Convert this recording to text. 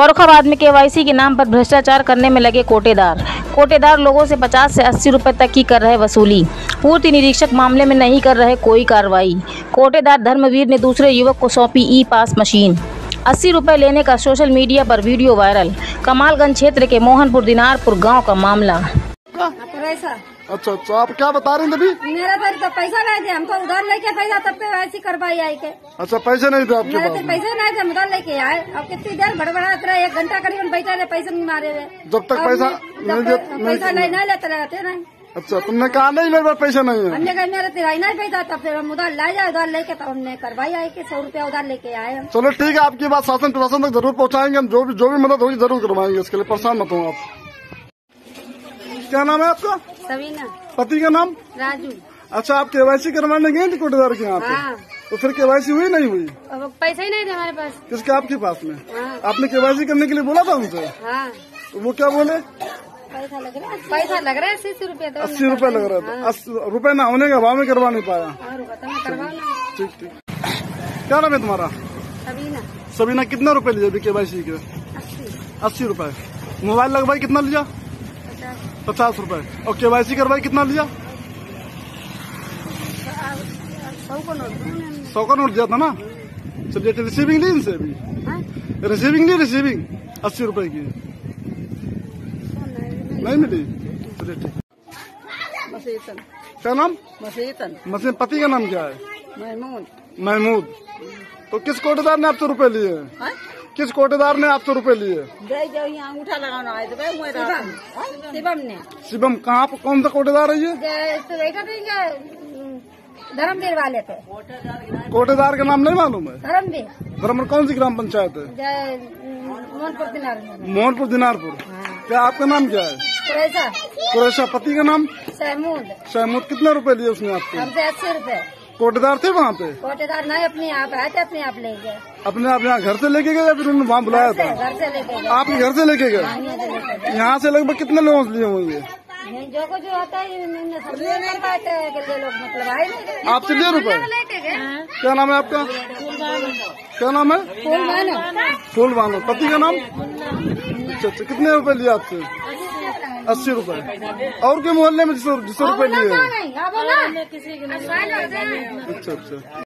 फर्रुखाबाद में केवाईसी के नाम पर भ्रष्टाचार करने में लगे कोटेदार लोगों से 50 से 80 रुपए तक की कर रहे वसूली। पूर्ति निरीक्षक मामले में नहीं कर रहे कोई कार्रवाई। कोटेदार धर्मवीर ने दूसरे युवक को सौंपी ई पास मशीन। 80 रुपए लेने का सोशल मीडिया पर वीडियो वायरल। कमालगंज क्षेत्र के मोहनपुर दिनारपुर गांव का मामला। अच्छा, आप क्या बता रहे हैं अभी? मेरा तो पैसा नहीं थे, हमको उधार लेके पैसा तब केवाईसी करवाई आई के। अच्छा, पैसे नहीं थे आपके पास? पैसे नहीं थे, उधार लेके आए। अब कितनी देर बड़बड़ाते रहे, 1 घंटा करीबन बैठे रहे, पैसे नहीं मारे रहे। जब तक पैसा नहीं लेते रहते नहीं। अच्छा, तुमने कहा नहीं मेरे पास पैसा नहीं है? हमने कहा मेरा तेरा नहीं पैसा, तब फिर हम उधार ला जाए, उधार लेके तब हमने करवाई आई के 100 रुपया उधार लेके आए हम। चलो ठीक है, आपकी बात शासन प्रशासन तक जरूर पहुँचाएंगे हम। जो भी मदद होगी जरूर करवाएंगे, इसके लिए परेशान मत हो आप। क्या नाम है आपका? सबीना। पति का नाम? राजू। अच्छा, आप केवाईसी करवाने गए थे कोटेदार के यहाँ पे? हाँ। तो फिर केवाईसी हुई नहीं हुई? पैसे ही नहीं थे हमारे पास। किसके? आपके पास में? हाँ। आपने केवाईसी करने के लिए बोला था उनसे? हाँ। तो वो क्या बोले? पैसा लग रहा है 80 रुपया। 80 रुपए लग रहा था। 80 रुपए ना होने का भाव में करवा नहीं पाया। ठीक। क्या नाम है तुम्हारा? सबीना। सबीना, कितना रुपए लिए अभी केवाईसी के? 80 रुपए। मोबाइल लगवाई कितना लिया? 50 रुपए। और केवाईसी करवाई कितना लिया? 100 का नोट दिया था ना? चलिए, रिसीविंग ली इनसे अभी? रिसीविंग 80 रुपए की नहीं मिली? चलिए ठीक। क्या नाम? मसीतन। पति का नाम क्या है? महमूद। तो किस कोटेदार ने आपसे रुपए लिए? किस कोटेदार ने आपसे रुपए लिए? अंगूठा लगाना आए थे शिवम ने। शिवम कहाँ? कौन सा कोटेदार है ये? धर्मवीर वाले थे। कोटेदार का नाम नहीं मालूम है? धर्मवीर। कौन सी ग्राम पंचायत है? मोहनपुर दिनारपुर। क्या आपका नाम क्या है? कुरैशा। पति का नाम? शहमूद। कितने रुपए लिए उसने आपको? हमसे 80 रुपए। कोटेदार थे वहाँ पे? कोटेदार नहीं, अपने आप आए थे, अपने आप ले गए। अपने आप यहाँ घर से लेके गए या फिर उन्होंने वहाँ बुलाया था? घर से लेके गए। आपके घर से लेके गए? यहाँ से लगभग कितने लोगों से लिए होंगे? जो कुछ होता है लोग, मतलब आए आपसे लिए रुपए? क्या नाम है आपका? क्या नाम है? फूलबानो। पति का नाम? अच्छा, कितने रुपए लिए आपसे? 80 रुपए। और के मोहल्ले में जिससे रुपए लिए? अच्छा।